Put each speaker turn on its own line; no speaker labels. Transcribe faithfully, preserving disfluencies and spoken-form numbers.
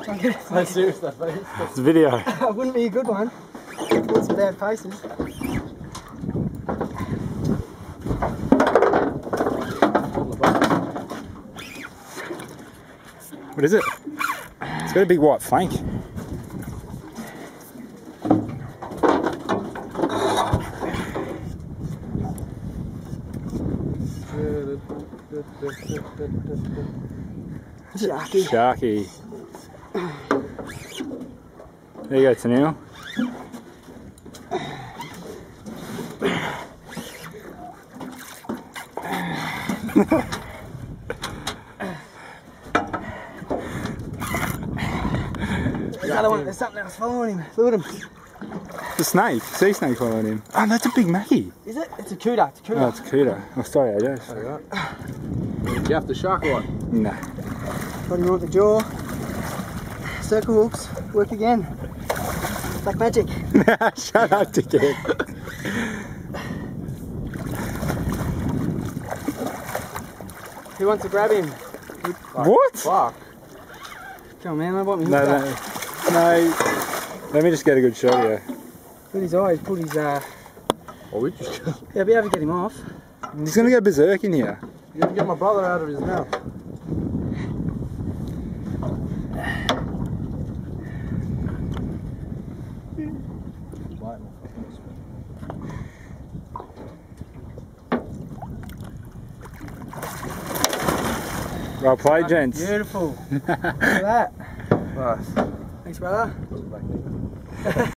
No, serious stuff, mate.
It's a video.
It wouldn't be a good one. With some bad faces.
What is it? It's got a big white flank.
Sharky.
Sharky. There you go, Tennille.
There's another one. There's something else following him. Look at him.
The snake, sea snake following him. Oh, that's a big Mackie.
Is it? It's a cuda. It's a cuda.
Oh, it's a cuda. Oh, sorry, I guess.
Did you have the shark or what?
Nah.
What do you want? The jaw. Circle hooks. Work again. Like magic.
Shut up, dickhead.
Who wants to grab him?
What?
Fuck.
Come on, man. I want me.
No, no. No. Let me just get a good shot here.
Look at his eyes. Put his, uh...
Well, we just...
Yeah, be able to get him off.
He's gonna go berserk in here.
You have to get my brother out of his mouth.
Well played, gents.
Beautiful. Look at that.
Nice.
Thanks, brother.